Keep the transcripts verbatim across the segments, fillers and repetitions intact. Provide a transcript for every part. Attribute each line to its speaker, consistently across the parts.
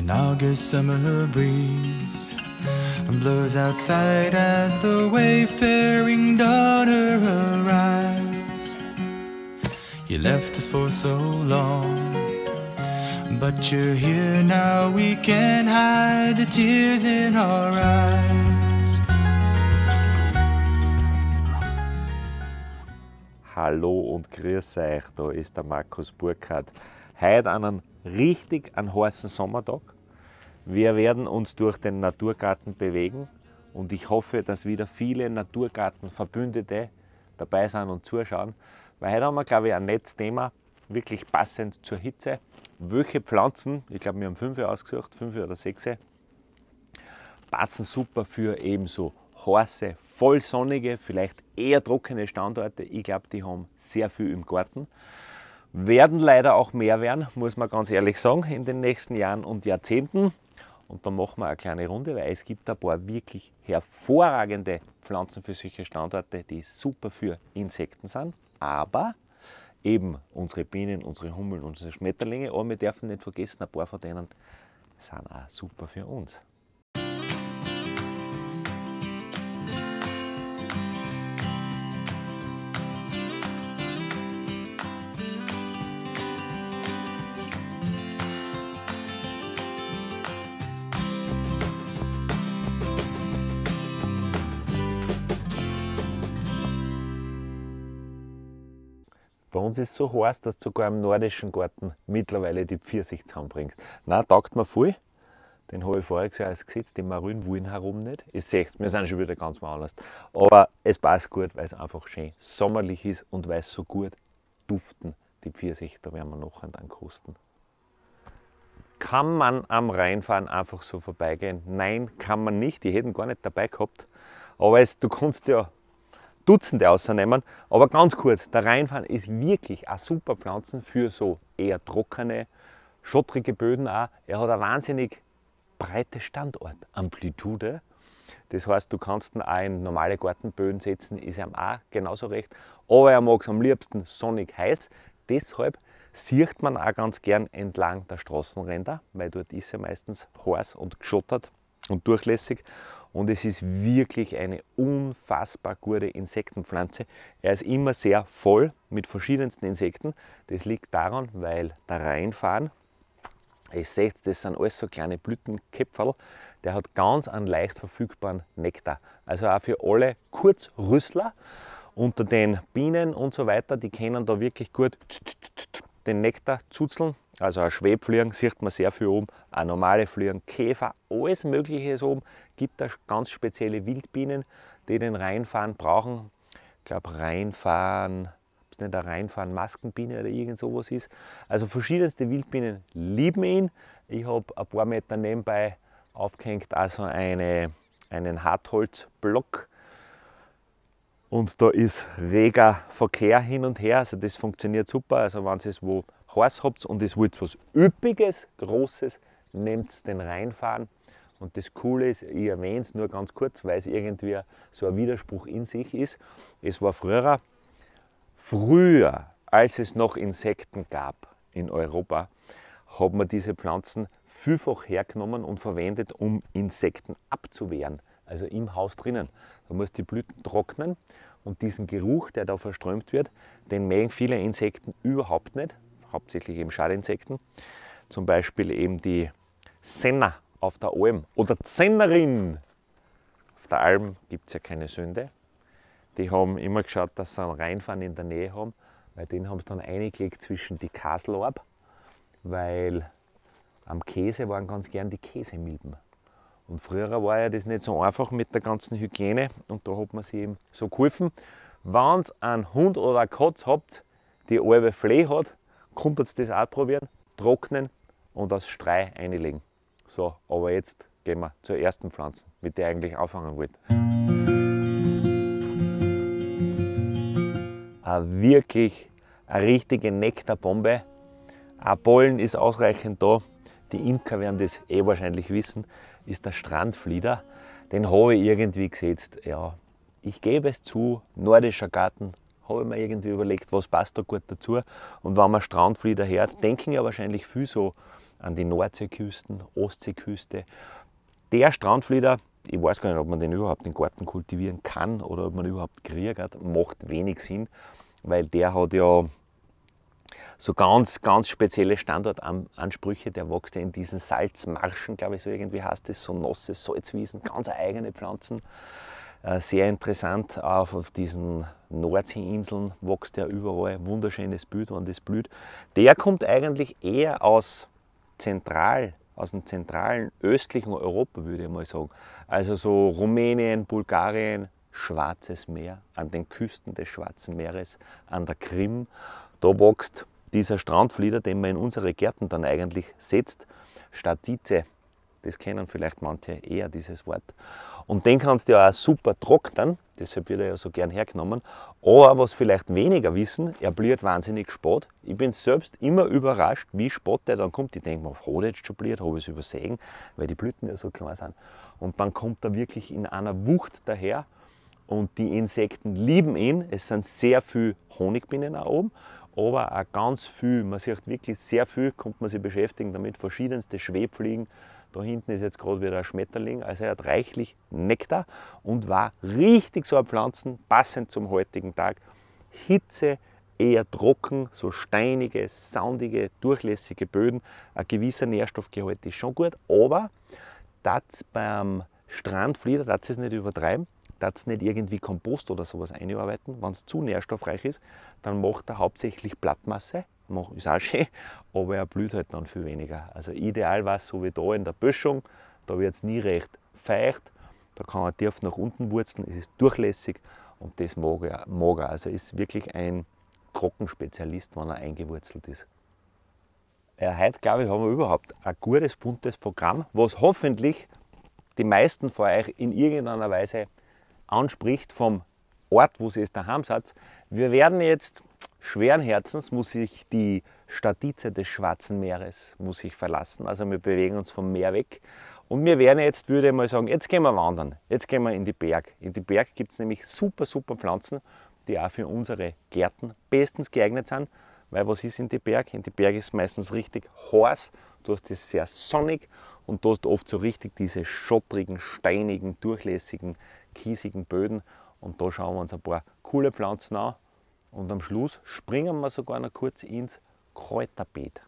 Speaker 1: An August summer breeze blows outside as the wayfaring daughter arrives. You left us for so long, but you're here now, we can't hide the tears in our eyes.
Speaker 2: Hallo und grüß euch, da ist der Markus Burkhardt. Heute an einem richtig einen heißen Sommertag. Wir werden uns durch den Naturgarten bewegen und ich hoffe, dass wieder viele Naturgartenverbündete dabei sind und zuschauen. Weil heute haben wir, glaube ich, ein nettes Thema, wirklich passend zur Hitze. Welche Pflanzen, ich glaube, wir haben fünf ausgesucht, fünf oder sechs, passen super für ebenso heiße, vollsonnige, vielleicht eher trockene Standorte. Ich glaube, die haben sehr viel im Garten. Werden leider auch mehr werden, muss man ganz ehrlich sagen, in den nächsten Jahren und Jahrzehnten. Und da machen wir eine kleine Runde, weil es gibt ein paar wirklich hervorragende Pflanzen für solche Standorte, die super für Insekten sind. Aber eben unsere Bienen, unsere Hummeln, unsere Schmetterlinge, aber wir dürfen nicht vergessen, ein paar von denen sind auch super für uns. Bei uns ist es so heiß, dass du sogar im nordischen Garten mittlerweile die Pfirsich zusammenbringst. Nein, taugt mir voll. Den habe ich vorher gesagt als gesetzt, die Marillen wollen herum nicht. Ihr seht, wir sind schon wieder ganz woanders. Aber es passt gut, weil es einfach schön sommerlich ist und weil es so gut duften, die Pfirsich. Da werden wir noch an den kosten. Kann man am Reinfahren einfach so vorbeigehen? Nein, kann man nicht. Die hätten gar nicht dabei gehabt. Aber es, du kannst ja Dutzende rausnehmen, aber ganz kurz, der Rheinfahren ist wirklich eine super Pflanze für so eher trockene, schottrige Böden auch. Er hat eine wahnsinnig breite Standortamplitude. Das heißt, du kannst ihn auch in normale Gartenböden setzen, ist ihm auch genauso recht. Aber er mag es am liebsten sonnig heiß. Deshalb sieht man auch ganz gern entlang der Straßenränder, weil dort ist er meistens heiß und geschottert und durchlässig. Und es ist wirklich eine unfassbar gute Insektenpflanze. Er ist immer sehr voll mit verschiedensten Insekten. Das liegt daran, weil der Rheinfahren, ihr seht, das sind alles so kleine Blütenköpferl, der hat ganz einen leicht verfügbaren Nektar. Also auch für alle Kurzrüssler unter den Bienen und so weiter, die können da wirklich gut den Nektar zuzeln. Also ein Schwebfliegen sieht man sehr viel oben, auch normale Fliegen, Käfer, alles Mögliche ist oben. Gibt da ganz spezielle Wildbienen, die den Rheinfahren brauchen. Ich glaube Rheinfahren, ob es nicht eine Rheinfahren-Maskenbiene oder irgend sowas ist. Also verschiedenste Wildbienen lieben ihn. Ich habe ein paar Meter nebenbei aufgehängt, also eine, einen Hartholzblock. Und da ist reger Verkehr hin und her, also das funktioniert super. Also wenn ihr es wo heiß habt und es wollt was Üppiges, Großes, nehmt den Rheinfahren. Und das Coole ist, ich erwähne es nur ganz kurz, weil es irgendwie so ein Widerspruch in sich ist. Es war früher, früher, als es noch Insekten gab in Europa, hat man diese Pflanzen vielfach hergenommen und verwendet, um Insekten abzuwehren. Also im Haus drinnen. Da muss die Blüten trocknen und diesen Geruch, der da verströmt wird, den mögen viele Insekten überhaupt nicht. Hauptsächlich eben Schadinsekten. Zum Beispiel eben die Senner auf der Alm oder Zennerin. Auf der Alm gibt es ja keine Sünde. Die haben immer geschaut, dass sie einen Rheinfahren in der Nähe haben, weil den haben sie dann eingelegt zwischen die Kaselorb, weil am Käse waren ganz gern die Käsemilben. Und früher war ja das nicht so einfach mit der ganzen Hygiene und da hat man sich eben so geholfen. Wenn ihr einen Hund oder eine Katze habt, die halbe Flee hat, könnt ihr das auch probieren, trocknen und als Streu einlegen. So, aber jetzt gehen wir zur ersten Pflanze, mit der ich eigentlich anfangen wollte. Eine wirklich eine richtige Nektarbombe. Ein Pollen ist ausreichend da. Die Imker werden das eh wahrscheinlich wissen, ist der Strandflieder. Den habe ich irgendwie gesetzt. Ja, ich gebe es zu, nordischer Garten, habe ich mir irgendwie überlegt, was passt da gut dazu. Und wenn man Strandflieder hört, denken ja wahrscheinlich viel so an die Nordseeküsten, Ostseeküste. Der Strandflieder, ich weiß gar nicht, ob man den überhaupt im Garten kultivieren kann oder ob man überhaupt kriegt, macht wenig Sinn, weil der hat ja so ganz, ganz spezielle Standortansprüche. Der wächst ja in diesen Salzmarschen, glaube ich, so irgendwie heißt es, so nasse Salzwiesen, ganz eigene Pflanzen. Sehr interessant, auch auf diesen Nordseeinseln wächst der überall, wunderschönes Bild, wenn das blüht. Der kommt eigentlich eher aus Zentral, aus dem zentralen östlichen Europa, würde ich mal sagen. Also so Rumänien, Bulgarien, Schwarzes Meer, an den Küsten des Schwarzen Meeres, an der Krim. Da wächst dieser Strandflieder, den man in unsere Gärten dann eigentlich setzt, Statice. Das kennen vielleicht manche eher, dieses Wort. Und den kannst du ja auch super trocknen, deshalb wird er ja so gern hergenommen. Aber was vielleicht weniger wissen, er blüht wahnsinnig spät. Ich bin selbst immer überrascht, wie spät der dann kommt. Ich denke mir, hat er jetzt schon blüht, habe ich es übersehen, weil die Blüten ja so klein sind. Und dann kommt er wirklich in einer Wucht daher und die Insekten lieben ihn. Es sind sehr viele Honigbienen auch oben, aber auch ganz viel, man sieht wirklich sehr viel, kommt man sich beschäftigen damit, verschiedenste Schwebfliegen. Da hinten ist jetzt gerade wieder ein Schmetterling, also er hat reichlich Nektar und war richtig so ein Pflanzen, passend zum heutigen Tag. Hitze, eher trocken, so steinige, sandige, durchlässige Böden. Ein gewisser Nährstoffgehalt ist schon gut, aber das beim Strandflieder, das es nicht übertreiben, das nicht irgendwie Kompost oder sowas einarbeiten. Wenn es zu nährstoffreich ist, dann macht er hauptsächlich Blattmasse. Ist auch schön, aber er blüht halt dann viel weniger. Also ideal war es so wie da in der Böschung, da wird es nie recht feucht, da kann er tief nach unten wurzeln, es ist durchlässig und das mag er. Mag er. Also ist wirklich ein Trockenspezialist, wenn er eingewurzelt ist. Ja, heute, glaube ich, haben wir überhaupt ein gutes, buntes Programm, was hoffentlich die meisten von euch in irgendeiner Weise anspricht, vom Ort, wo sie es daheim seid. Wir werden jetzt schweren Herzens, muss ich die Statice des Schwarzen Meeres muss ich verlassen. Also wir bewegen uns vom Meer weg. Und wir werden jetzt, würde ich mal sagen, jetzt gehen wir wandern. Jetzt gehen wir in die Berg. In die Berg gibt es nämlich super, super Pflanzen, die auch für unsere Gärten bestens geeignet sind. Weil was ist in die Berg? In die Berg ist meistens richtig heiß. Du hast es sehr sonnig und du hast oft so richtig diese schottrigen, steinigen, durchlässigen, kiesigen Böden. Und da schauen wir uns ein paar coole Pflanzen an. Und am Schluss springen wir sogar noch kurz ins Kräuterbeet.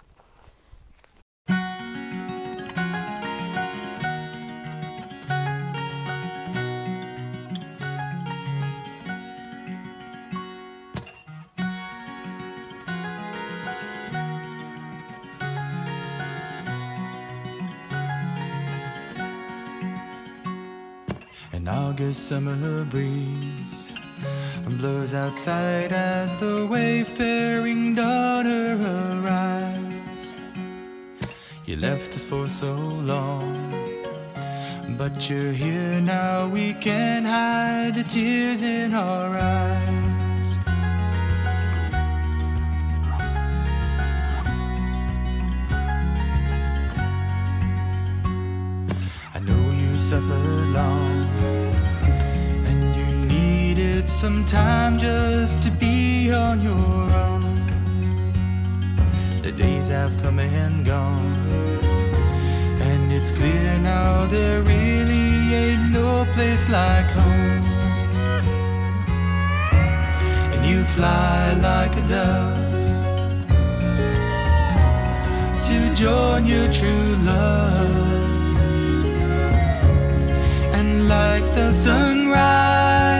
Speaker 1: An August summer breeze blows outside as the wayfaring daughter arrives. You left us for so long, but you're here now. We can't hide the tears in our eyes. I know you suffered long, some time just to be on your own. The days have come and gone, and it's clear now there really ain't no place like home. And you fly like a dove to join your true love, and like the sunrise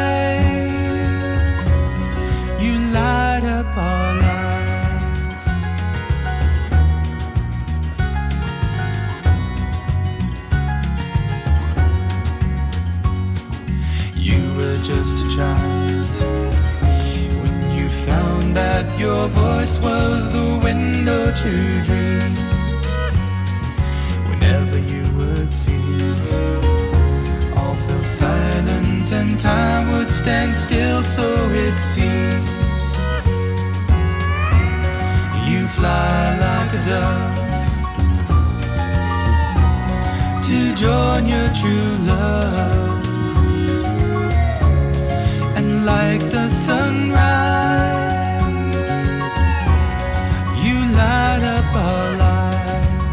Speaker 1: light up our lives. You were just a child when you found that your voice was the window to dreams. Whenever you would sing, all fell silent and time would stand still, so it seems. You fly like a dove to join your true love, and like the sunrise, you light up our lives.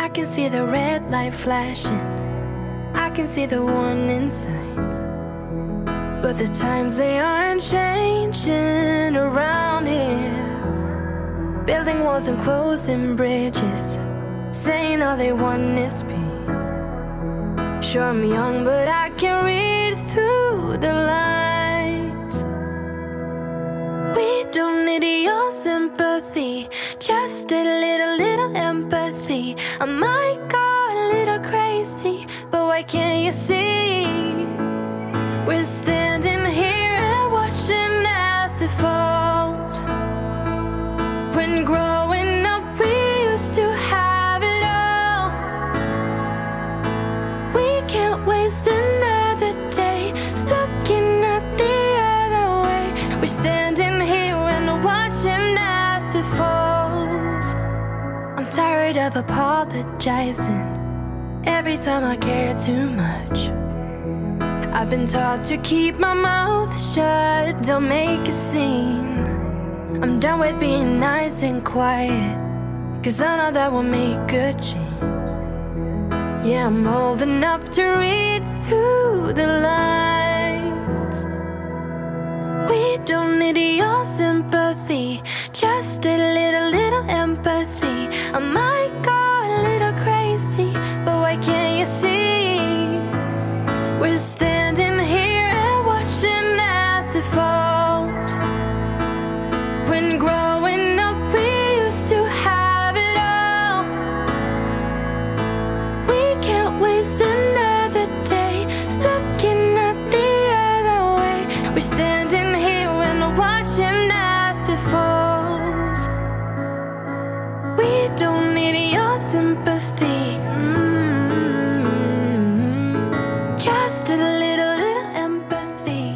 Speaker 3: can see the red light flashing, I can see the one in sight. But the times they aren't changing around here. Building walls and closing bridges, saying all they want is peace. Sure, I'm young, but I can read through the lines. We don't need your sympathy, just a little, little empathy. I might go a little crazy, but why can't you see? We're standing here and watching as it falls. When growing up we used to have it all. We can't waste another day looking at the other way. We're standing here and watching as it falls. I'm tired of apologizing every time I care too much. I've been taught to keep my mouth shut, don't make a scene. I'm done with being nice and quiet, cause I know that will make a change. Yeah, I'm old enough to read through the lines. We don't need your sympathy, just a little, little empathy. I might go a little crazy, but why can't you see? We're standing here and watching as it falls. When growing up we used to have it all. We can't waste another day looking at the other way. We're standing here and watching as it falls. We don't need your sympathy, mm-hmm. Just a little, little empathy.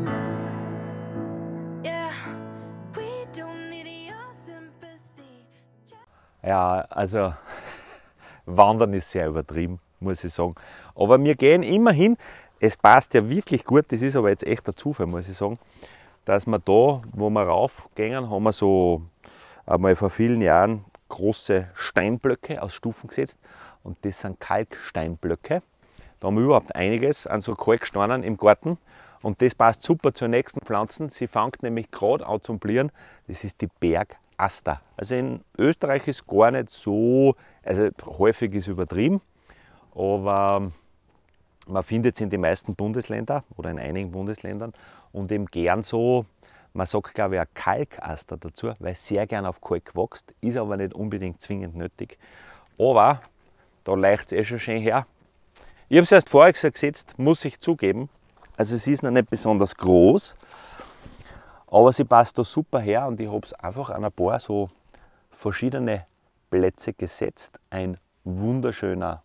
Speaker 3: Yeah, we don't need your sympathy.
Speaker 2: Ja, also Wandern ist sehr übertrieben, muss ich sagen. Aber wir gehen immerhin, es passt ja wirklich gut, das ist aber jetzt echt ein Zufall, muss ich sagen, dass wir da, wo wir raufgehen, haben wir so einmal vor vielen Jahren große Steinblöcke aus Stufen gesetzt und das sind Kalksteinblöcke. Da haben wir überhaupt einiges an so Kalksteinen im Garten und das passt super zur nächsten Pflanze. Sie fängt nämlich gerade an zu blühen, das ist die Bergaster. Also in Österreich ist gar nicht so, also häufig ist übertrieben, aber man findet es in den meisten Bundesländern oder in einigen Bundesländern und eben gern so, man sagt glaube ich auch Kalkaster dazu, weil es sehr gern auf Kalk wächst, ist aber nicht unbedingt zwingend nötig. Aber da leicht es eh schon schön her. Ich habe es erst vorher gesetzt, muss ich zugeben. Also sie ist noch nicht besonders groß, aber sie passt da super her und ich habe es einfach an ein paar so verschiedene Plätze gesetzt. Ein wunderschöner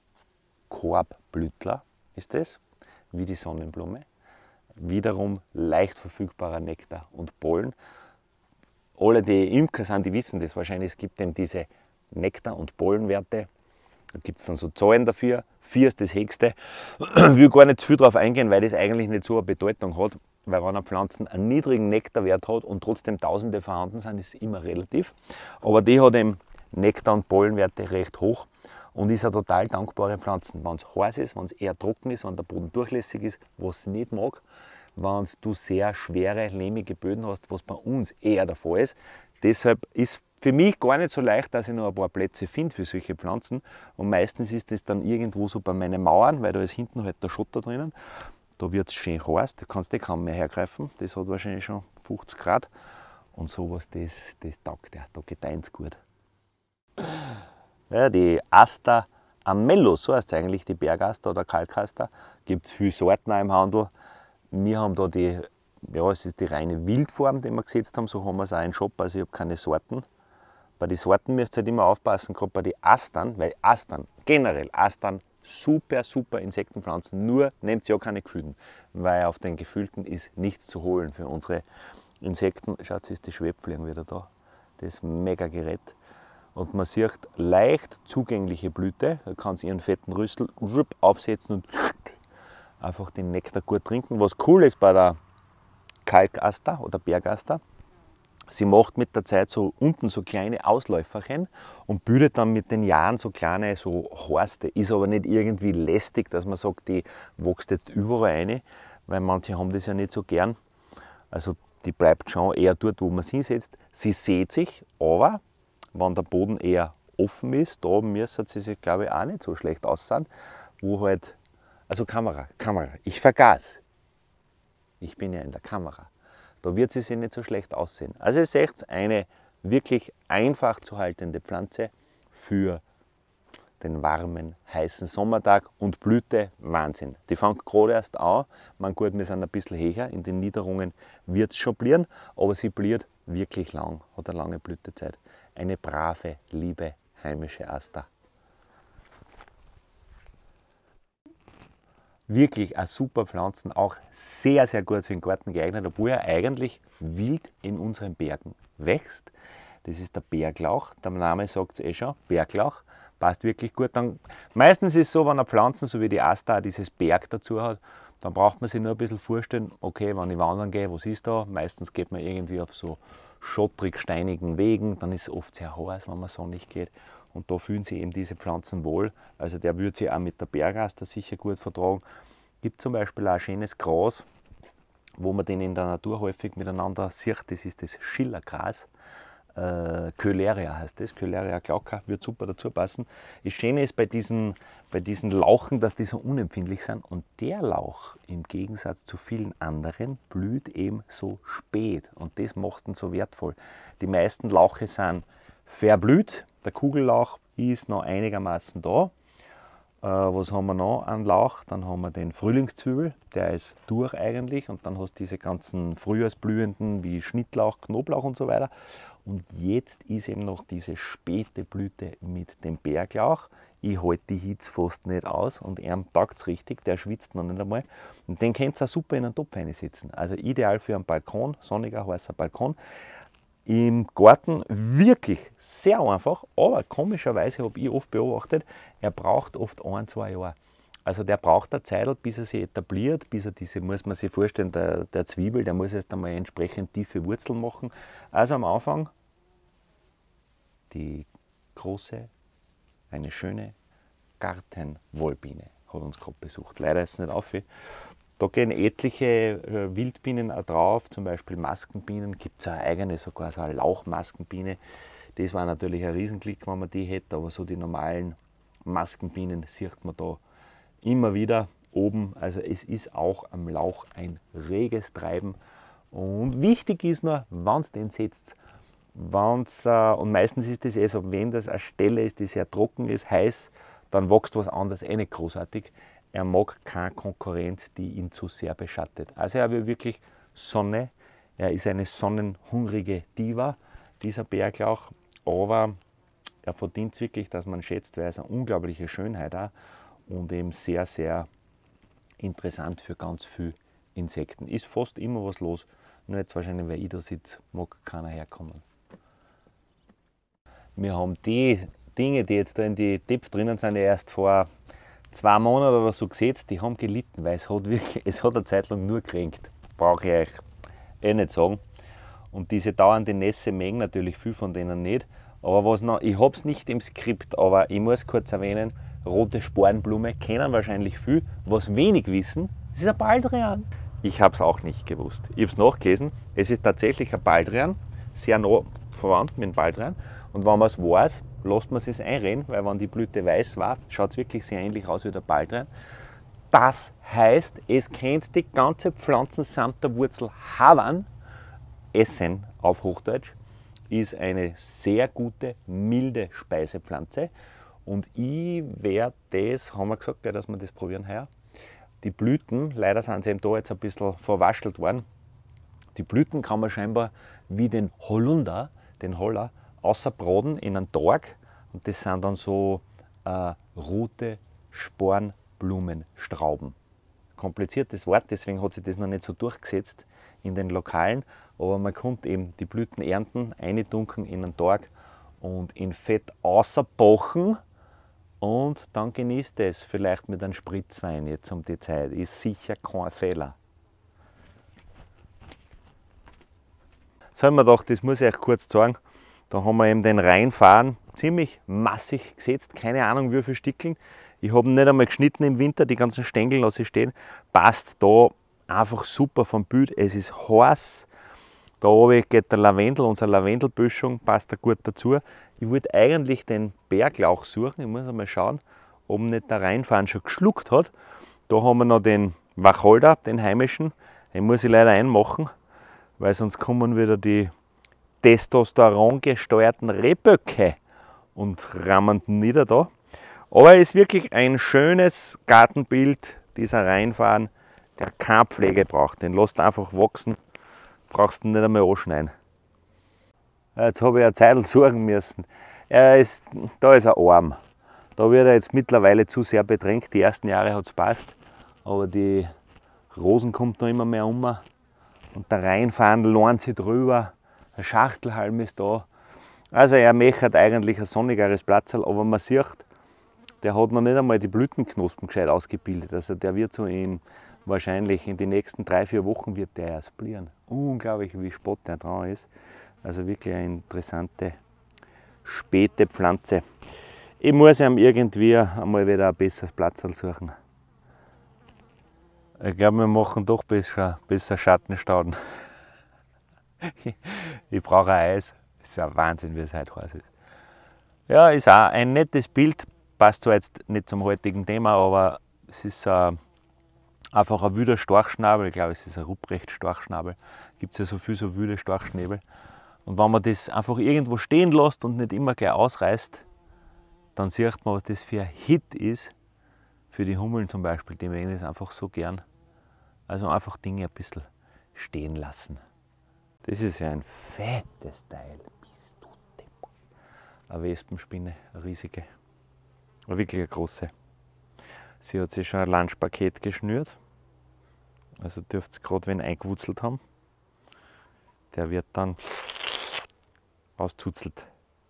Speaker 2: Korbblütler ist es, wie die Sonnenblume. Wiederum leicht verfügbarer Nektar und Pollen. Alle, die Imker sind, die wissen das wahrscheinlich. Es gibt eben diese Nektar- und Pollenwerte. Da gibt es dann so Zahlen dafür. Vier ist das höchste. Ich will gar nicht zu viel darauf eingehen, weil das eigentlich nicht so eine Bedeutung hat. Weil wenn eine Pflanze einen niedrigen Nektarwert hat und trotzdem Tausende vorhanden sind, ist es immer relativ. Aber die hat eben Nektar- und Pollenwerte recht hoch und ist eine total dankbare Pflanze. Wenn es heiß ist, wenn es eher trocken ist, wenn der Boden durchlässig ist, was es nicht mag, wenn du sehr schwere, lehmige Böden hast, was bei uns eher der Fall ist. Deshalb ist für mich gar nicht so leicht, dass ich noch ein paar Plätze finde für solche Pflanzen. Und meistens ist das dann irgendwo so bei meinen Mauern, weil da ist hinten halt der Schotter drinnen. Da wird es schön heiß, da kannst du kaum mehr hergreifen. Das hat wahrscheinlich schon fünfzig Grad. Und sowas, das, das taugt ja, da gedeiht es gut. Ja, die Aster Amello, so heißt es eigentlich, die Bergaster oder Kalkaster. Gibt es viele Sorten auch im Handel. Wir haben da die, ja, es ist die reine Wildform, die wir gesetzt haben, so haben wir es auch im Shop, also ich habe keine Sorten. Bei den Sorten müsst ihr halt immer aufpassen, gerade bei den Astern, weil Astern, generell Astern, super, super Insektenpflanzen, nur nehmt ja keine Gefühlten, weil auf den Gefühlten ist nichts zu holen für unsere Insekten. Schaut, jetzt ist die Schwebfliegen wieder da, das mega Gerät. Und man sieht leicht zugängliche Blüte, da kann sie ihren fetten Rüssel aufsetzen und einfach den Nektar gut trinken. Was cool ist bei der Kalkaster oder Bergaster, Sie macht mit der Zeit so unten so kleine Ausläuferchen und bildet dann mit den Jahren so kleine so Horste. Ist aber nicht irgendwie lästig, dass man sagt, die wächst jetzt überall rein, weil manche haben das ja nicht so gern. Also die bleibt schon eher dort, wo man sie hinsetzt. Sie sät sich, aber wenn der Boden eher offen ist, da müsste sie sich, glaube ich, auch nicht so schlecht aussehen. Wo halt, also Kamera, Kamera, ich vergaß. Ich bin ja in der Kamera. Da wird sie sich nicht so schlecht aussehen. Also ihr seht, eine wirklich einfach zu haltende Pflanze für den warmen, heißen Sommertag und Blüte Wahnsinn. Die fängt gerade erst an. Man gut, wir sind ein bisschen höher, in den Niederungen wird es schon blühen, aber sie blüht wirklich lang, hat eine lange Blütezeit. Eine brave, liebe, heimische Aster. Wirklich eine super Pflanzen, auch sehr, sehr gut für den Garten geeignet, obwohl er eigentlich wild in unseren Bergen wächst. Das ist der Berglauch, der Name sagt es eh schon, Berglauch, passt wirklich gut. Dann, meistens ist es so, wenn eine Pflanze, so wie die Aster, dieses Berg dazu hat, dann braucht man sich nur ein bisschen vorstellen, okay, wenn ich wandern gehe, was ist da? Meistens geht man irgendwie auf so schottrig-steinigen Wegen, dann ist es oft sehr heiß, wenn man sonnig geht. Und da fühlen sich eben diese Pflanzen wohl. Also der würde sich auch mit der Bergaster sicher gut vertragen. Gibt zum Beispiel auch ein schönes Gras, wo man den in der Natur häufig miteinander sieht. Das ist das Schillergras. Äh, Köhleria heißt das. Köhleria glauca, wird super dazu passen. Das Schöne ist bei diesen, bei diesen Lauchen, dass die so unempfindlich sind. Und der Lauch, im Gegensatz zu vielen anderen, blüht eben so spät. Und das macht ihn so wertvoll. Die meisten Lauche sind verblüht. Der Kugellauch ist noch einigermaßen da. Äh, was haben wir noch an Lauch? Dann haben wir den Frühlingszwiebel, der ist durch eigentlich. Und dann hast du diese ganzen Frühjahrsblühenden wie Schnittlauch, Knoblauch und so weiter. Und jetzt ist eben noch diese späte Blüte mit dem Berglauch. Ich halte die Hitze fast nicht aus und er taugt es richtig, der schwitzt noch nicht einmal. Und den könnt ihr auch super in einen Topf einsetzen. Also ideal für einen Balkon, sonniger, heißer Balkon. Im Garten wirklich sehr einfach, aber komischerweise habe ich oft beobachtet, er braucht oft ein, zwei Jahre. Also der braucht eine Zeit, bis er sich etabliert, bis er diese, muss man sich vorstellen, der, der Zwiebel, der muss erst einmal entsprechend tiefe Wurzeln machen. Also am Anfang die große, eine schöne Gartenwollbiene hat uns gerade besucht. Leider ist es nicht auf. Da gehen etliche äh, Wildbienen auch drauf, zum Beispiel Maskenbienen, gibt es eine eigene, sogar so eine Lauchmaskenbiene. Das war natürlich ein Riesenklick, wenn man die hätte, aber so die normalen Maskenbienen sieht man da immer wieder oben. Also es ist auch am Lauch ein reges Treiben. Und wichtig ist nur, wenn es den setzt, wenn's, äh, und meistens ist das eh so, wenn das eine Stelle ist, die sehr trocken ist, heiß, dann wächst was anderes eh nicht großartig. Er mag keine Konkurrenz, die ihn zu sehr beschattet. Also er will wirklich Sonne. Er ist eine sonnenhungrige Diva, dieser Berglauch. Aber er verdient es wirklich, dass man schätzt, weil er ist eine unglaubliche Schönheit auch und eben sehr, sehr interessant für ganz viele Insekten. Ist fast immer was los. Nur jetzt wahrscheinlich, weil ich da sitze, mag keiner herkommen. Wir haben die Dinge, die jetzt da in die Tipps drinnen sind, erst vor zwei Monaten oder so gesetzt, die haben gelitten, weil es hat wirklich, es hat eine Zeit lang nur geregnet. Brauche ich euch eh nicht sagen. Und diese dauernde Nässe mengen natürlich viel von denen nicht. Aber was noch, ich habe es nicht im Skript, aber ich muss kurz erwähnen, rote Sporenblume kennen wahrscheinlich viel. Was wenig wissen, das ist ein Baldrian. Ich habe es auch nicht gewusst. Ich habe es nachgelesen, es ist tatsächlich ein Baldrian, sehr nah verwandt mit dem Baldrian. Und wenn man es weiß, lässt man es einreden, weil wenn die Blüte weiß war, schaut es wirklich sehr ähnlich aus wie der Baldrian. Das heißt, es könnt die ganze Pflanzen samt der Wurzel haben, essen auf Hochdeutsch, ist eine sehr gute, milde Speisepflanze. Und ich werde das, haben wir gesagt, dass wir das probieren heuer. Die Blüten, leider sind sie eben da jetzt ein bisschen verwaschelt worden. Die Blüten kann man scheinbar wie den Holunder, den Holler, außerbraten in einen Tag. Und das sind dann so äh, rote Spornblumenstrauben. Kompliziertes Wort, deswegen hat sich das noch nicht so durchgesetzt in den Lokalen. Aber man konnte eben die Blüten ernten, eintunken in einen Tag und in Fett außerbachen. Und dann genießt es vielleicht mit einem Spritzwein jetzt um die Zeit. Ist sicher kein Fehler. So haben wir gedacht, das muss ich euch kurz zeigen. Da haben wir eben den Rheinfahren ziemlich massig gesetzt, keine Ahnung wie viele Stickeln. Ich habe ihn nicht einmal geschnitten im Winter, die ganzen Stängel lasse ich stehen. Passt da einfach super vom Bild, es ist heiß. Da oben geht der Lavendel, unsere Lavendelböschung, passt da gut dazu. Ich wollte eigentlich den Berglauch suchen, ich muss einmal schauen, ob nicht der Rheinfahren schon geschluckt hat. Da haben wir noch den Wacholder, den heimischen, den muss ich leider einmachen, weil sonst kommen wieder die Testosteron gesteuerten Rehböcke und rammen nieder da. Aber es ist wirklich ein schönes Gartenbild, dieser Rheinfahren, der keine Pflege braucht. Den lässt einfach wachsen, brauchst du nicht einmal anschneiden. Jetzt habe ich eine Zeit suchen müssen. Er ist, da ist er arm. Da wird er jetzt mittlerweile zu sehr bedrängt. Die ersten Jahre hat es passt, aber die Rosen kommt noch immer mehr um. Und der Rheinfahren lohnt sich drüber. Der Schachtelhalm ist da. Also er möchte eigentlich ein sonnigeres Platz, aber man sieht, der hat noch nicht einmal die Blütenknospen gescheit ausgebildet. Also der wird so in, wahrscheinlich in den nächsten drei, vier Wochen wird der erst blühen. Unglaublich, wie spott der dran ist. Also wirklich eine interessante, späte Pflanze. Ich muss ihm irgendwie einmal wieder ein besseres Platz suchen. Ich glaube, wir machen doch besser, besser Schattenstauden. Ich brauche ein Eis. Es ist ja Wahnsinn, wie es heute heiß ist. Ja, ist auch ein nettes Bild. Passt zwar jetzt nicht zum heutigen Thema, aber es ist äh, einfach ein wilder Storchschnabel. Ich glaube, es ist ein Ruprecht-Storchschnabel. Gibt es ja so viel so wilde Storchschnäbel. Und wenn man das einfach irgendwo stehen lässt und nicht immer gleich ausreißt, dann sieht man, was das für ein Hit ist. Für die Hummeln zum Beispiel, die mögen das einfach so gern. Also einfach Dinge ein bisschen stehen lassen. Das ist ja ein fettes Teil. Bist du Depp. Eine Wespenspinne, eine riesige. Eine wirklich eine große. Sie hat sich schon ein Lunchpaket geschnürt. Also dürft ihr gerade wen eingewurzelt haben. Der wird dann auszuzelt.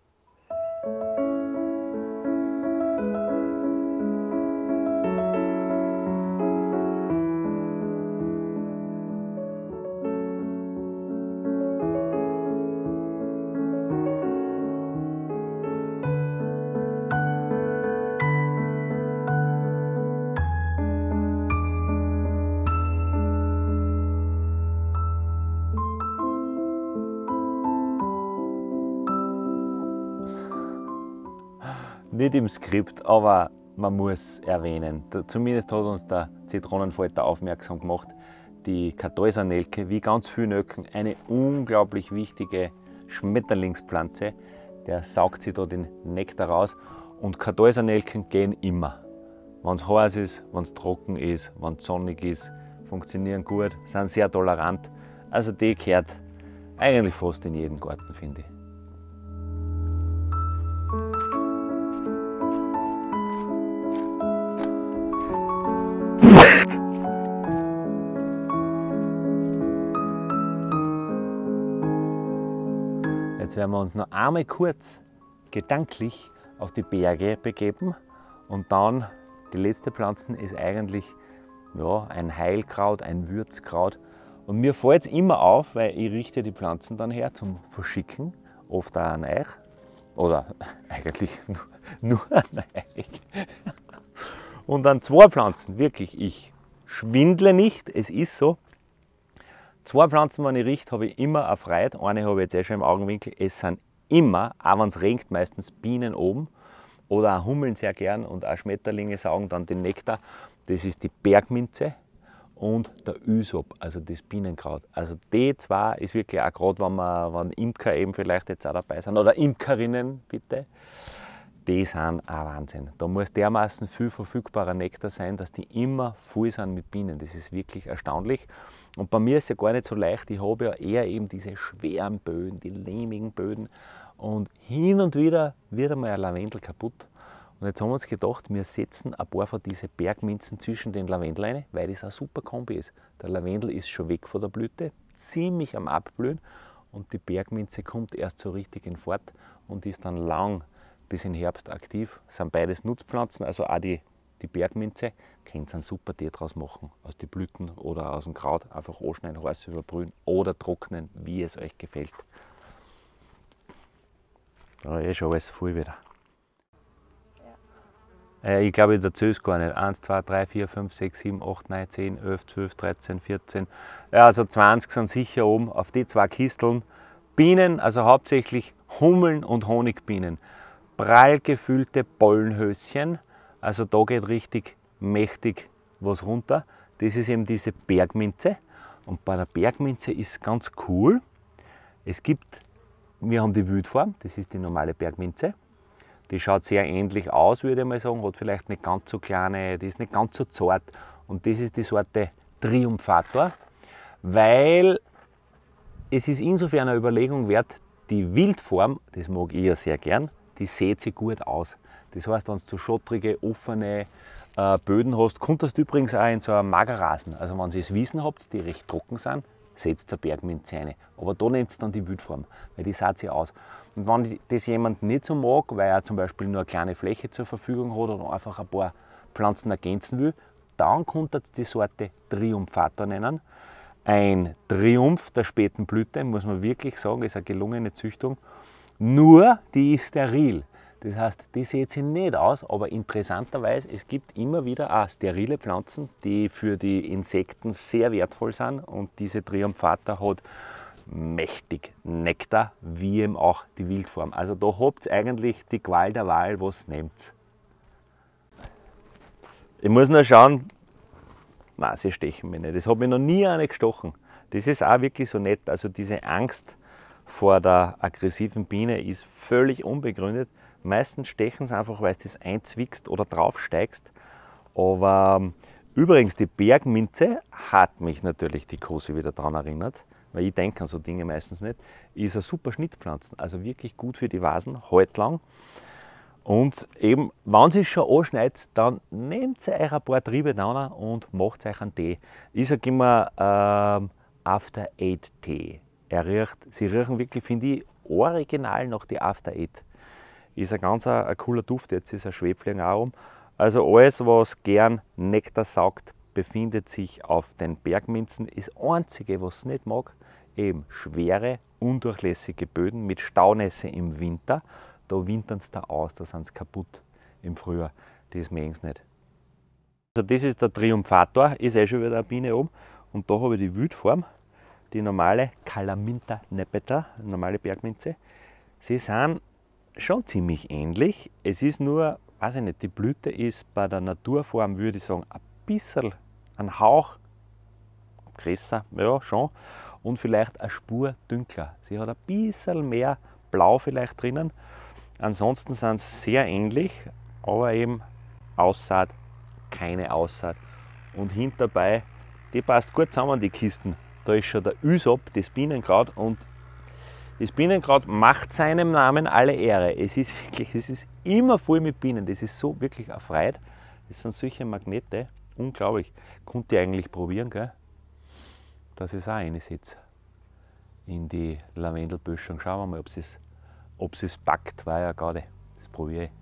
Speaker 2: Nicht im Skript, aber man muss erwähnen. Zumindest hat uns der Zitronenfalter aufmerksam gemacht, die Kartäusernelke, wie ganz viele Nelken, eine unglaublich wichtige Schmetterlingspflanze. Der saugt sich da den Nektar raus und Kartäusernelken gehen immer. Wenn es heiß ist, wenn es trocken ist, wenn es sonnig ist, funktionieren gut, sind sehr tolerant. Also die gehört eigentlich fast in jeden Garten, finde ich. Jetzt werden wir uns noch einmal kurz gedanklich auf die Berge begeben und dann die letzte Pflanze ist eigentlich ja, ein Heilkraut, ein Würzkraut. Und mir fällt es immer auf, weil ich richte die Pflanzen dann her zum Verschicken, oft auch an euch. Oder eigentlich nur, nur an euch. Und an zwei Pflanzen, wirklich, ich schwindle nicht, es ist so. Zwei Pflanzen, wenn ich rieche, habe ich immer eine Freude. Eine habe ich jetzt eh schon im Augenwinkel. Es sind immer, auch wenn es regnet, meistens Bienen oben. Oder auch Hummeln sehr gern und auch Schmetterlinge saugen dann den Nektar. Das ist die Bergminze und der Ysop, also das Bienenkraut. Also die zwei ist wirklich auch gerade, wenn, man, wenn Imker eben vielleicht jetzt auch dabei sind, oder Imkerinnen bitte, die sind auch Wahnsinn. Da muss dermaßen viel verfügbarer Nektar sein, dass die immer voll sind mit Bienen. Das ist wirklich erstaunlich. Und bei mir ist es ja gar nicht so leicht. Ich habe ja eher eben diese schweren Böden, die lehmigen Böden. Und hin und wieder wird einmal ein Lavendel kaputt. Und jetzt haben wir uns gedacht, wir setzen ein paar von diesen Bergminzen zwischen den Lavendel rein, weil das eine super Kombi ist. Der Lavendel ist schon weg von der Blüte, ziemlich am Abblühen. Und die Bergminze kommt erst so richtig in Fahrt und ist dann lang bis in Herbst aktiv. Das sind beides Nutzpflanzen, also auch die die Bergminze, könnt ihr einen super Tee draus machen. Aus den Blüten oder aus dem Kraut. Einfach anschneiden, heiß überbrühen oder trocknen, wie es euch gefällt. Da ist schon alles voll wieder. Ja. Äh, ich glaube, ich erzähle es gar nicht. eins, zwei, drei, vier, fünf, sechs, sieben, acht, neun, zehn, elf, zwölf, dreizehn, vierzehn. Ja, also zwanzig sind sicher oben auf die zwei Kisteln. Bienen, also hauptsächlich Hummeln und Honigbienen. Prall gefüllte Pollenhöschen. Also da geht richtig mächtig was runter. Das ist eben diese Bergminze. Und bei der Bergminze ist ganz cool. Es gibt, wir haben die Wildform, das ist die normale Bergminze. Die schaut sehr ähnlich aus, würde ich mal sagen. Hat vielleicht nicht ganz so kleine, die ist nicht ganz so zart. Und das ist die Sorte Triumphator, weil es ist insofern eine Überlegung wert, die Wildform, das mag ich ja sehr gern, die sieht sich gut aus. Das heißt, wenn du so schottrige, offene äh, Böden hast, kommt das übrigens auch in so einen Magerrasen. Also wenn ihr es Wiesen habt, die recht trocken sind, setzt eine Bergminze rein. Aber da nehmt ihr dann die Wildform, weil die sieht sich aus. Und wenn das jemand nicht so mag, weil er zum Beispiel nur eine kleine Fläche zur Verfügung hat oder einfach ein paar Pflanzen ergänzen will, dann könnt ihr die Sorte Triumphator nennen. Ein Triumph der späten Blüte, muss man wirklich sagen, ist eine gelungene Züchtung. Nur die ist steril. Das heißt, die sieht sich nicht aus, aber interessanterweise, es gibt immer wieder auch sterile Pflanzen, die für die Insekten sehr wertvoll sind. Und diese Triumphator hat mächtig Nektar, wie eben auch die Wildform. Also da habt ihr eigentlich die Qual der Wahl, was nehmt. Ich muss nur schauen, nein, sie stechen mich nicht. Das hat mich noch nie eine gestochen. Das ist auch wirklich so nett. Also diese Angst vor der aggressiven Biene ist völlig unbegründet. Meistens stechen sie einfach, weil du das einzwickst oder draufsteigst. Aber ähm, übrigens, die Bergminze hat mich natürlich die Große wieder daran erinnert, weil ich denke an so Dinge meistens nicht, ist eine super Schnittpflanze. Also wirklich gut für die Vasen, halt lang. Und eben, wenn ihr es schon anschneidet, dann nehmt ihr euch ein paar Triebe down und macht euch einen Tee. Ich sage immer ähm, After Eight Tee. Er riecht, sie riechen wirklich, finde ich, original nach die After Eight. Ist ein ganz ein, ein cooler Duft, jetzt ist ein Schwebfliegen auch um. Also alles, was gern Nektar saugt, befindet sich auf den Bergminzen. Das Einzige, was es nicht mag, eben schwere, undurchlässige Böden mit Staunässe im Winter. Da wintern sie da aus, da sind sie kaputt im Frühjahr. Das mögen sie nicht. Also das ist der Triumphator, ist eh schon wieder eine Biene oben. Und da habe ich die Wildform, die normale Calaminta nepeta, normale Bergminze. Sie sind schon ziemlich ähnlich. Es ist nur, weiß ich nicht, die Blüte ist bei der Naturform, würde ich sagen, ein bisschen, ein Hauch größer, ja schon. Und vielleicht eine Spur dunkler. Sie hat ein bisschen mehr Blau vielleicht drinnen. Ansonsten sind sie sehr ähnlich, aber eben Aussaat, keine Aussaat. Und hinterbei, die passt gut zusammen, die Kisten. Da ist schon der Ysop, das Bienenkraut, und das Bienenkraut macht seinem Namen alle Ehre. Es ist wirklich, es ist immer voll mit Bienen, das ist so wirklich erfreut. Das sind solche Magnete, unglaublich. Könnt ihr eigentlich probieren, gell? Dass ich es auch reinsetze in die Lavendelböschung. Schauen wir mal, ob es ob es packt, war ja gerade. Das probiere ich.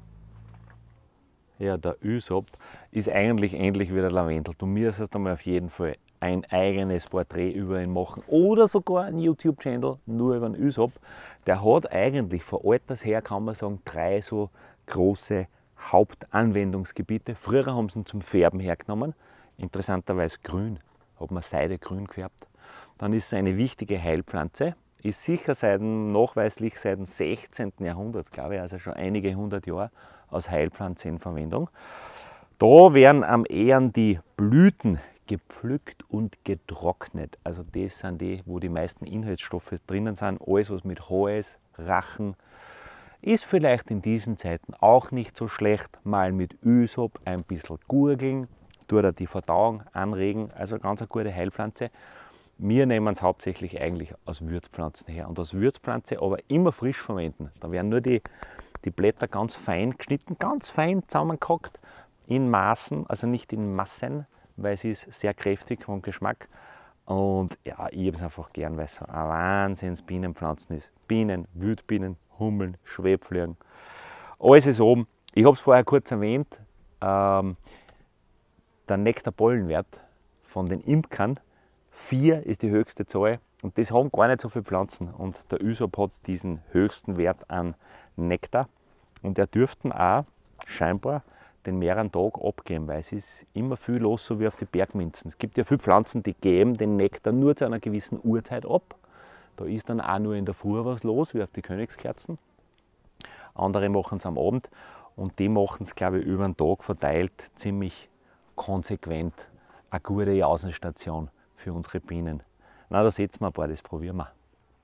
Speaker 2: Ja, der Ysop ist eigentlich ähnlich wie der Lavendel. Du müsstest einmal auf jeden Fall ein eigenes Porträt über ihn machen oder sogar einen YouTube-Channel nur über den Ysop. Der hat eigentlich von Alters her, kann man sagen, drei so große Hauptanwendungsgebiete. Früher haben sie ihn zum Färben hergenommen, interessanterweise grün, hat man Seide grün gefärbt. Dann ist es eine wichtige Heilpflanze, ist sicher seit, nachweislich seit dem sechzehnten Jahrhundert, glaube ich, also schon einige hundert Jahre als Heilpflanze in Verwendung. Da werden am ehesten die Blüten gepflückt und getrocknet. Also das sind die, wo die meisten Inhaltsstoffe drinnen sind. Alles, was mit Hals, Rachen, ist vielleicht in diesen Zeiten auch nicht so schlecht. Mal mit Ysop ein bisschen gurgeln, tut die Verdauung anregen. Also ganz eine gute Heilpflanze. Wir nehmen es hauptsächlich eigentlich aus Würzpflanzen her. Und aus Würzpflanze aber immer frisch verwenden. Da werden nur die, die Blätter ganz fein geschnitten, ganz fein zusammengehackt, in Maßen, also nicht in Massen, weil sie ist sehr kräftig vom Geschmack. Und ja, ich habe es einfach gern, weil es ein Wahnsinns Bienenpflanzen ist. Bienen, Wildbienen, Hummeln, Schwebfliegen, alles ist oben. Ich habe es vorher kurz erwähnt, ähm, der Nektarpollenwert von den Imkern, vier ist die höchste Zahl und das haben gar nicht so viele Pflanzen und der Ysop hat diesen höchsten Wert an Nektar und er dürften auch scheinbar den mehreren Tag abgeben, weil es ist immer viel los, so wie auf die Bergminzen. Es gibt ja viele Pflanzen, die geben den Nektar nur zu einer gewissen Uhrzeit ab. Da ist dann auch nur in der Früh was los, wie auf die Königskerzen. Andere machen es am Abend und die machen es, glaube ich, über den Tag verteilt ziemlich konsequent. Eine gute Außenstation für unsere Bienen. Na, da setzen wir ein paar, das probieren wir.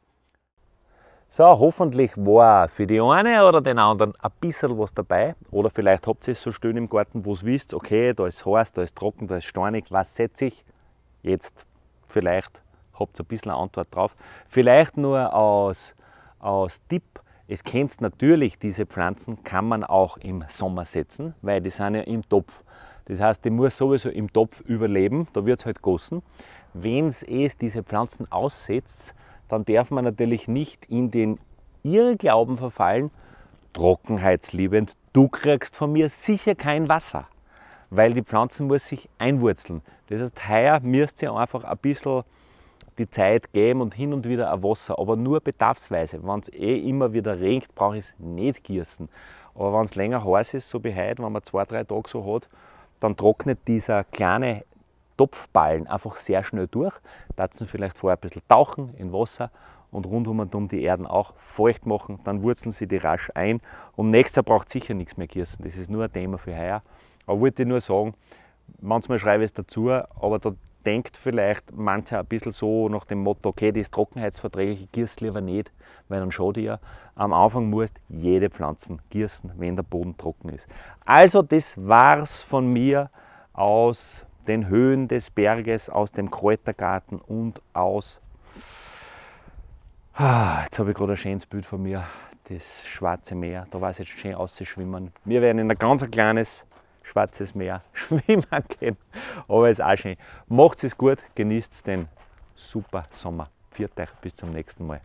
Speaker 2: So, hoffentlich war für die eine oder den anderen ein bisschen was dabei. Oder vielleicht habt ihr es so schön im Garten, wo ihr wisst, okay, da ist heiß, da ist trocken, da ist steinig, was setze ich? Jetzt vielleicht habt ihr ein bisschen eine Antwort drauf. Vielleicht nur als, als Tipp, es kennt natürlich, diese Pflanzen kann man auch im Sommer setzen, weil die sind ja im Topf. Das heißt, die muss sowieso im Topf überleben, da wird es halt gossen. Wenn es diese Pflanzen aussetzt, dann darf man natürlich nicht in den Irrglauben verfallen, trockenheitsliebend, du kriegst von mir sicher kein Wasser, weil die Pflanze muss sich einwurzeln. Das heißt, heuer müsst ihr einfach ein bisschen die Zeit geben und hin und wieder ein Wasser, aber nur bedarfsweise. Wenn es eh immer wieder regnet, brauche ich es nicht gießen. Aber wenn es länger heiß ist, so wie heute, wenn man zwei, drei Tage so hat, dann trocknet dieser kleine Topfballen einfach sehr schnell durch. Dazu vielleicht vorher ein bisschen tauchen in Wasser und rundum und um die Erden auch feucht machen. Dann wurzeln sie die rasch ein. Und nächstes Jahr braucht sicher nichts mehr gießen. Das ist nur ein Thema für heuer. Aber wollte ich nur sagen, manchmal schreibe ich es dazu, aber da denkt vielleicht mancher ein bisschen so nach dem Motto, okay, das ist trockenheitsverträglich, ich gieße lieber nicht, weil dann schaut ihr, am Anfang musst jede Pflanze gießen, wenn der Boden trocken ist. Also das war's von mir aus den Höhen des Berges, aus dem Kräutergarten und aus, ah, jetzt habe ich gerade ein schönes Bild von mir, das Schwarze Meer, da war es jetzt schön auszuschwimmen. Wir werden in ein ganz kleines Schwarzes Meer schwimmen gehen, aber es ist auch schön. Macht es gut, genießt den super Sommer. Pfiat euch, bis zum nächsten Mal.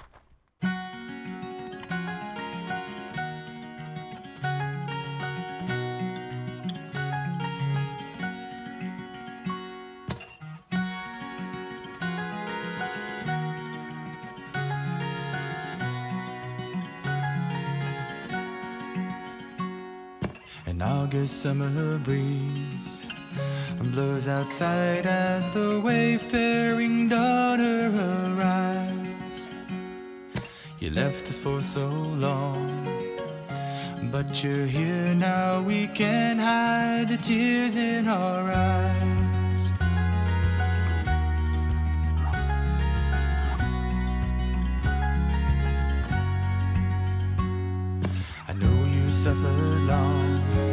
Speaker 1: An August summer breeze blows outside as the wayfaring daughter arrives. You left us for so long, but you're here now, we can't hide the tears in our eyes. I know you suffered long,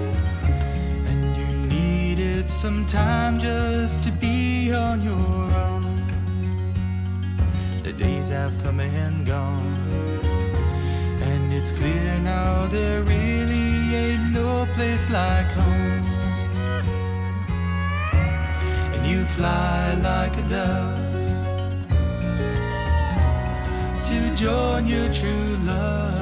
Speaker 1: some time just to be on your own. The days have come and gone, and it's clear now there really ain't no place like home. And you fly like a dove to join your true love.